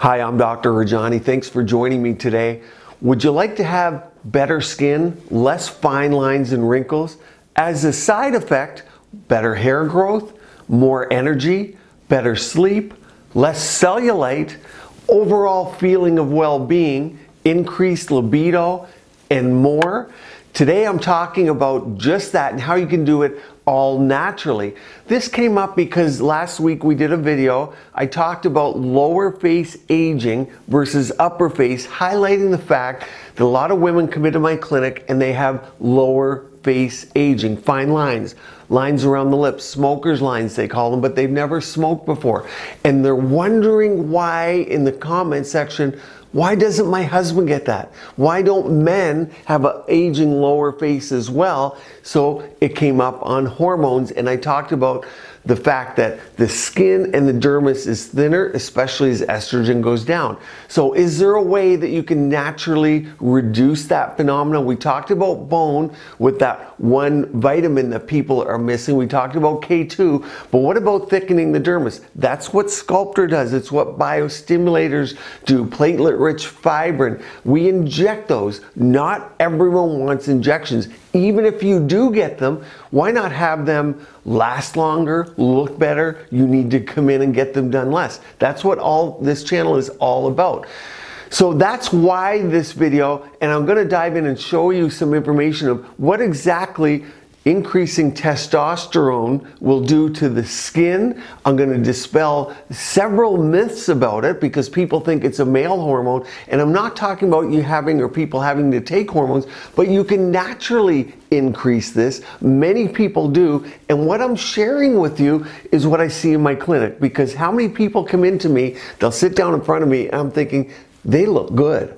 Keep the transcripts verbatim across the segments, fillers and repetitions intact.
Hi, I'm Doctor Rajani. Thanks for joining me today. Would you like to have better skin, less fine lines and wrinkles? As a side effect, better hair growth, more energy, better sleep, less cellulite, overall feeling of well-being, increased libido, and more? Today I'm talking about just that and how you can do it all naturally. This came up because last week we did a video. I talked about lower face aging versus upper face, highlighting the fact that a lot of women come into my clinic and they have lower face aging, fine lines, lines around the lips, smoker's lines they call them, but they've never smoked before. And they're wondering why in the comment section, why doesn't my husband get that? Why don't men have an aging lower face as well? So it came up on hormones, and I talked about the fact that the skin and the dermis is thinner, especially as estrogen goes down. So is there a way that you can naturally reduce that phenomenon? We talked about bone with that one vitamin that people are missing. We talked about K two, but what about thickening the dermis? That's what Sculptor does. It's what biostimulators do, platelet-rich fibrin. We inject those. Not everyone wants injections. Even if you do get them, why not have them last longer, look better? You need to come in and get them done less. That's what all this channel is all about. So that's why this video, and I'm going to dive in and show you some information of what exactly increasing testosterone will do to the skin. I'm going to dispel several myths about it because people think it's a male hormone, and I'm not talking about you having or people having to take hormones, but you can naturally increase this. Many people do, and what I'm sharing with you is what I see in my clinic, because how many people come into me, they'll sit down in front of me and I'm thinking they look good.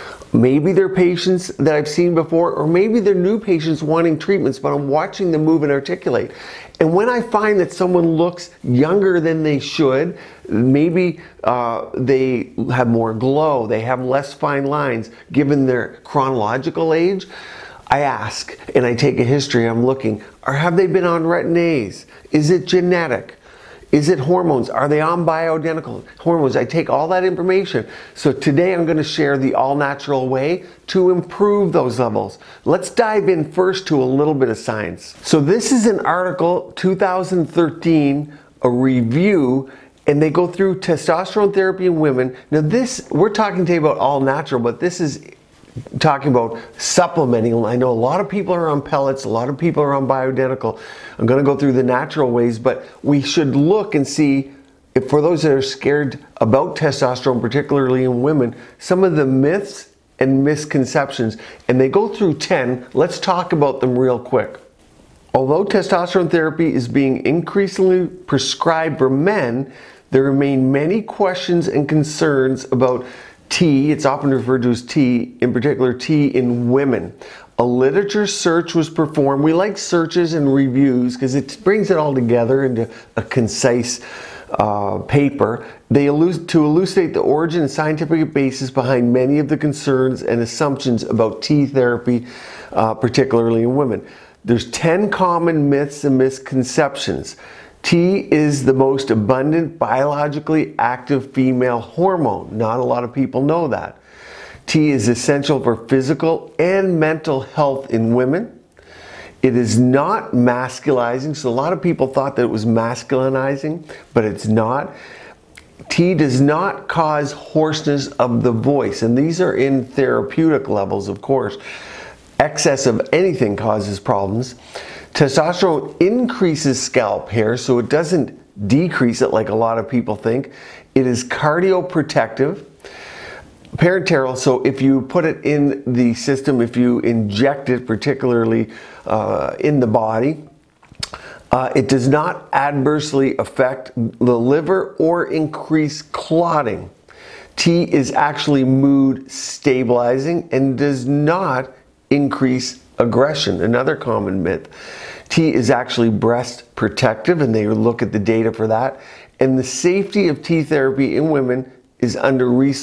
Maybe they're patients that I've seen before, or maybe they're new patients wanting treatments, but I'm watching them move and articulate. And when I find that someone looks younger than they should, maybe uh, they have more glow, they have less fine lines, given their chronological age, I ask and I take a history. I'm looking, or have they been on Retin-A's? Is it genetic? Is it hormones? Are they on bioidentical hormones? I take all that information. So today I'm going to share the all-natural way to improve those levels. Let's dive in first to a little bit of science. So this is an article, two thousand thirteen, a review, and they go through testosterone therapy in women. Now this, we're talking today about all natural, but this is talking about supplementing. I know a lot of people are on pellets, a lot of people are on bioidentical. I'm going to go through the natural ways, but we should look and see, if for those that are scared about testosterone, particularly in women, some of the myths and misconceptions, and they go through ten. Let's talk about them real quick. Although testosterone therapy is being increasingly prescribed for men, there remain many questions and concerns about T, it's often referred to as T, in particular T in women. A literature search was performed. We like searches and reviews because it brings it all together into a concise uh, paper. They allude to elucidate the origin and scientific basis behind many of the concerns and assumptions about T therapy, uh, particularly in women. There's ten common myths and misconceptions. T is the most abundant biologically active female hormone. Not a lot of people know that. T is essential for physical and mental health in women. It is not masculizing, so a lot of people thought that it was masculinizing, but it's not. T does not cause hoarseness of the voice, and these are in therapeutic levels, of course. Excess of anything causes problems. Testosterone increases scalp hair, so it doesn't decrease it like a lot of people think. It is cardioprotective. Parenteral, so if you put it in the system, if you inject it, particularly uh, in the body, uh, it does not adversely affect the liver or increase clotting. T is actually mood stabilizing and does not increase aggression, another common myth. T is actually breast protective, and they look at the data for that. And the safety of T therapy in women is under research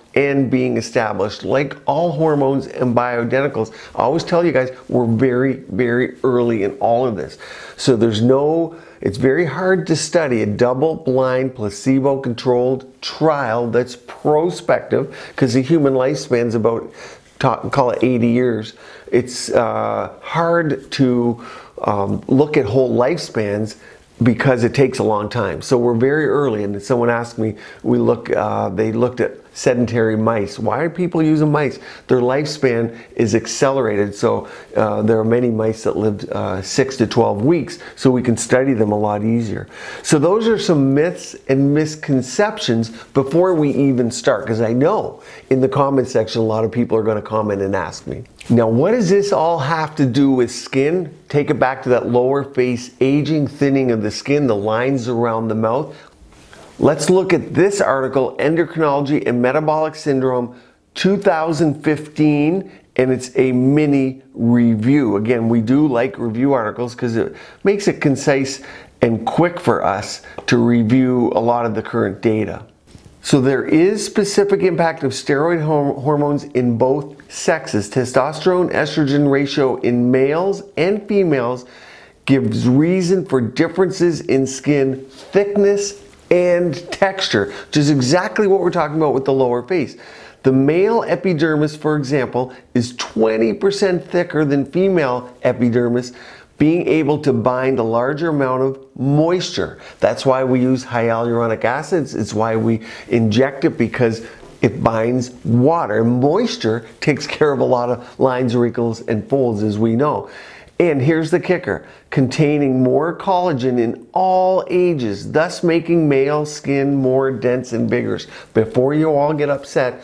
and being established. Like all hormones and bioidenticals, I always tell you guys, we're very, very early in all of this. So there's no, it's very hard to study a double-blind, placebo-controlled trial that's prospective, because the human lifespan's about, talk, call it eighty years. It's uh, hard to um, look at whole lifespans because it takes a long time. So we're very early, and someone asked me, we look, uh, they looked at sedentary mice. Why are people using mice? Their lifespan is accelerated, so uh, there are many mice that lived uh, six to twelve weeks, so we can study them a lot easier. So those are some myths and misconceptions before we even start, because I know in the comment section a lot of people are going to comment and ask me. Now, what does this all have to do with skin? Take it back to that lower face aging, thinning of the skin, the lines around the mouth. Let's look at this article, Endocrinology and Metabolic Syndrome two thousand fifteen, and it's a mini review. Again, we do like review articles because it makes it concise and quick for us to review a lot of the current data. So there is specific impact of steroid hormones in both sexes. Testosterone estrogen ratio in males and females gives reason for differences in skin thickness and texture, which is exactly what we're talking about with the lower face. The male epidermis, for example, is twenty percent thicker than female epidermis, being able to bind a larger amount of moisture. That's why we use hyaluronic acids. It's why we inject it, because it binds water. And moisture takes care of a lot of lines, wrinkles, and folds, as we know. And here's the kicker, containing more collagen in all ages, thus making male skin more dense and vigorous. Before you all get upset,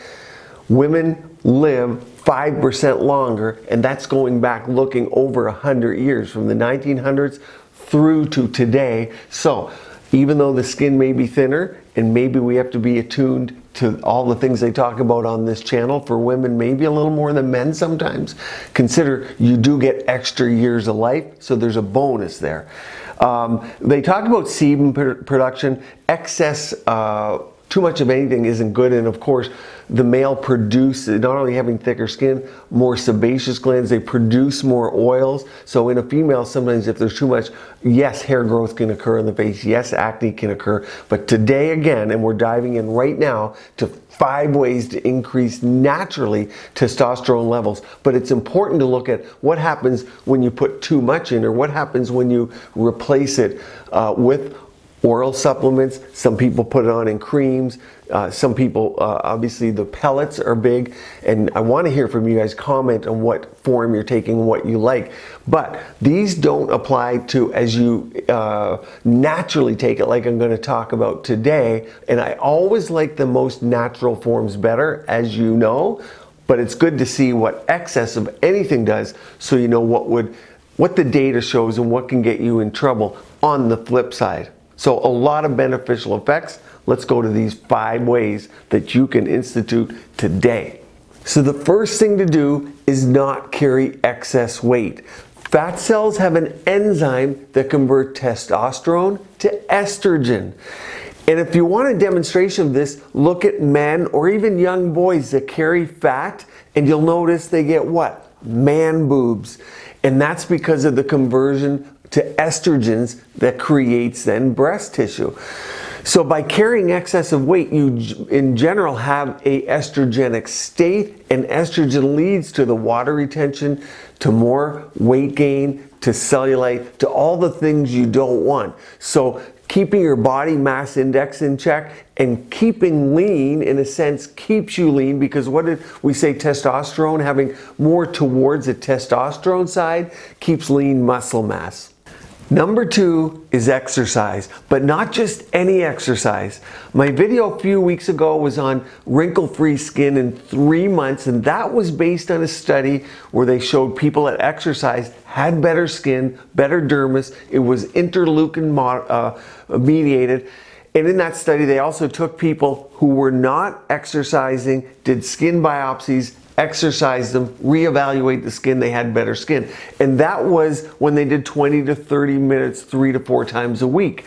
women live five percent longer, and that's going back looking over one hundred years, from the nineteen hundreds through to today. So even though the skin may be thinner, and maybe we have to be attuned to all the things they talk about on this channel, for women maybe a little more than men sometimes, consider you do get extra years of life, so there's a bonus there. Um, they talk about sebum pr production. Excess, uh, too much of anything isn't good, and of course the male produces, not only having thicker skin, more sebaceous glands, they produce more oils. So in a female, sometimes if there's too much, yes, hair growth can occur in the face, yes, acne can occur. But today again, and we're diving in right now to five ways to increase naturally testosterone levels. But it's important to look at what happens when you put too much in, or what happens when you replace it uh, with oral supplements. Some people put it on in creams. Uh, some people, uh, obviously the pellets are big, and I want to hear from you guys. Comment on what form you're taking, what you like. But these don't apply to as you uh, naturally take it, like I'm going to talk about today. And I always like the most natural forms better, as you know, but it's good to see what excess of anything does, so you know what would, what the data shows and what can get you in trouble on the flip side. So a lot of beneficial effects. Let's go to these five ways that you can institute today. So the first thing to do is not carry excess weight. Fat cells have an enzyme that convert testosterone to estrogen. And if you want a demonstration of this, look at men or even young boys that carry fat, and you'll notice they get what? Man boobs. And that's because of the conversion to estrogens that creates then breast tissue. So by carrying excessive weight, you in general have a estrogenic state, and estrogen leads to the water retention, to more weight gain, to cellulite, to all the things you don't want. So keeping your body mass index in check and keeping lean, in a sense, keeps you lean, because what did we say? Testosterone, having more towards the testosterone side, keeps lean muscle mass. Number two is exercise, but not just any exercise. My video a few weeks ago was on wrinkle-free skin in three months, and that was based on a study where they showed people that exercised had better skin, better dermis. It was interleukin uh, mediated. And in that study, they also took people who were not exercising, did skin biopsies, exercise them, reevaluate the skin, they had better skin. And that was when they did twenty to thirty minutes, three to four times a week.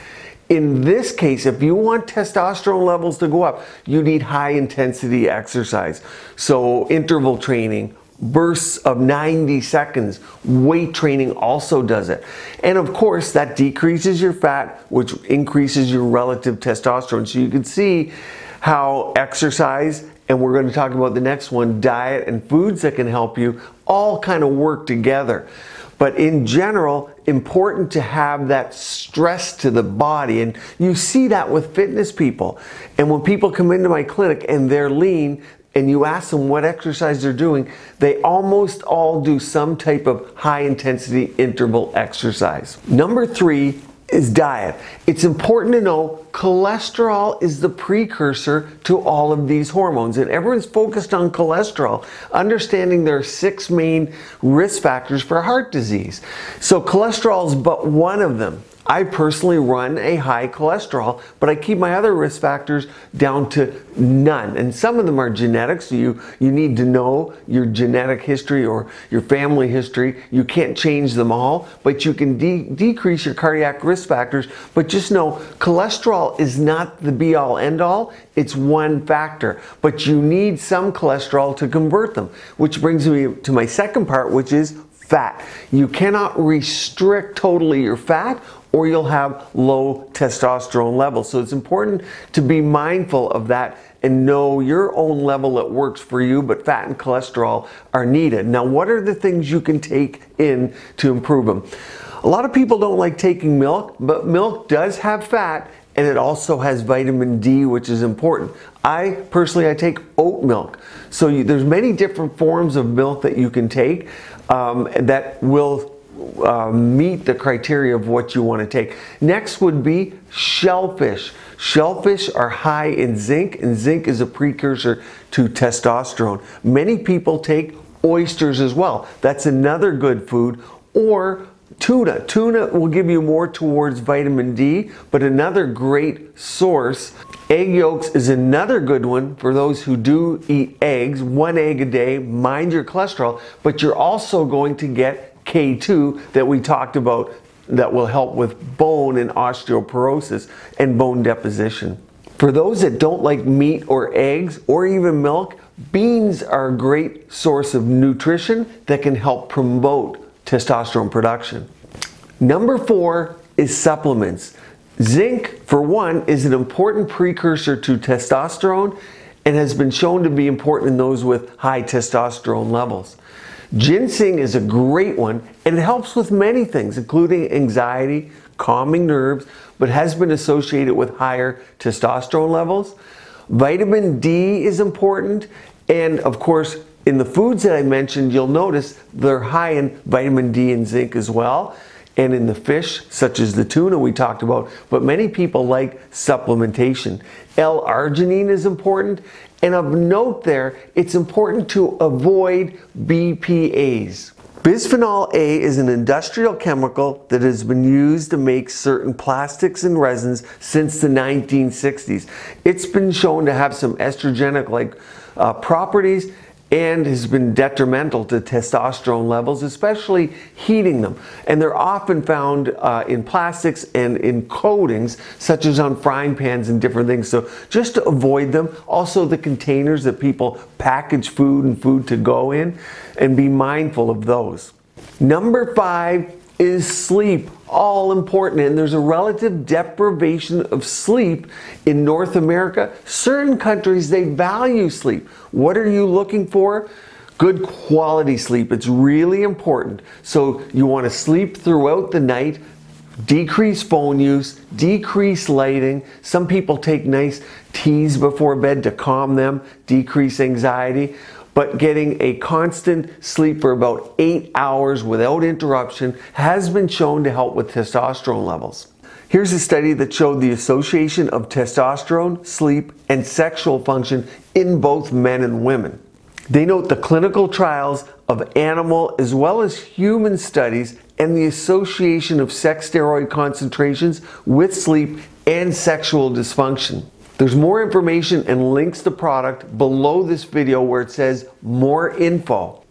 In this case, if you want testosterone levels to go up, you need high intensity exercise. So interval training, bursts of ninety seconds, weight training also does it. And of course, that decreases your fat, which increases your relative testosterone. So you can see how exercise, and we're going to talk about the next one, diet and foods that can help you, all kind of work together. But in general, important to have that stress to the body. And you see that with fitness people. And when people come into my clinic and they're lean, and you ask them what exercise they're doing, they almost all do some type of high intensity interval exercise. Number three is diet. It's important to know cholesterol is the precursor to all of these hormones, and everyone's focused on cholesterol, understanding there are six main risk factors for heart disease. So cholesterol is but one of them. I personally run a high cholesterol, but I keep my other risk factors down to none. And some of them are genetics, so you, you need to know your genetic history or your family history. You can't change them all, but you can de decrease your cardiac risk factors. But just know, cholesterol is not the be-all, end-all. It's one factor, but you need some cholesterol to convert them, which brings me to my second part, which is fat. You cannot restrict totally your fat, or you'll have low testosterone levels. So it's important to be mindful of that and know your own level that works for you, but fat and cholesterol are needed. Now, what are the things you can take in to improve them? A lot of people don't like taking milk, but milk does have fat, and it also has vitamin D, which is important. I personally, I take oat milk. So you, there's many different forms of milk that you can take um, that will Uh, meet the criteria of what you want to take. Next would be shellfish. Shellfish are high in zinc, and zinc is a precursor to testosterone. Many people take oysters as well. That's another good food. Or tuna. Tuna will give you more towards vitamin D, but another great source. Egg yolks is another good one for those who do eat eggs. One egg a day, mind your cholesterol, but you're also going to get K two that we talked about that will help with bone and osteoporosis and bone deposition. For those that don't like meat or eggs or even milk, beans are a great source of nutrition that can help promote testosterone production. Number four is supplements. Zinc, for one, is an important precursor to testosterone and has been shown to be important in those with high testosterone levels. Ginseng is a great one, and it helps with many things, including anxiety, calming nerves, but has been associated with higher testosterone levels. Vitamin D is important, and of course, in the foods that I mentioned, you'll notice they're high in vitamin D and zinc as well, and in the fish, such as the tuna we talked about, but many people like supplementation. L-arginine is important, and of note there, it's important to avoid B P As. Bisphenol A is an industrial chemical that has been used to make certain plastics and resins since the nineteen sixties. It's been shown to have some estrogenic-like uh, properties and has been detrimental to testosterone levels, especially heating them. And they're often found uh, in plastics and in coatings, such as on frying pans and different things. So just to avoid them. Also the containers that people package food and food to go in, and be mindful of those. Number five is sleep. All important, and there's a relative deprivation of sleep in North America. Certain countries, they value sleep. What are you looking for? Good quality sleep. It's really important. So you want to sleep throughout the night, decrease phone use, decrease lighting. Some people take nice teas before bed to calm them, decrease anxiety. But getting a constant sleep for about eight hours without interruption has been shown to help with testosterone levels. Here's a study that showed the association of testosterone, sleep, and sexual function in both men and women. They note the clinical trials of animal as well as human studies and the association of sex steroid concentrations with sleep and sexual dysfunction. There's more information and links to product below this video where it says more info.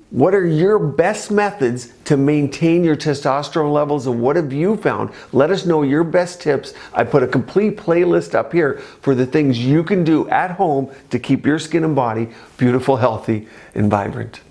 What are your best methods to maintain your testosterone levels, and what have you found? Let us know your best tips. I put a complete playlist up here for the things you can do at home to keep your skin and body beautiful, healthy, and vibrant.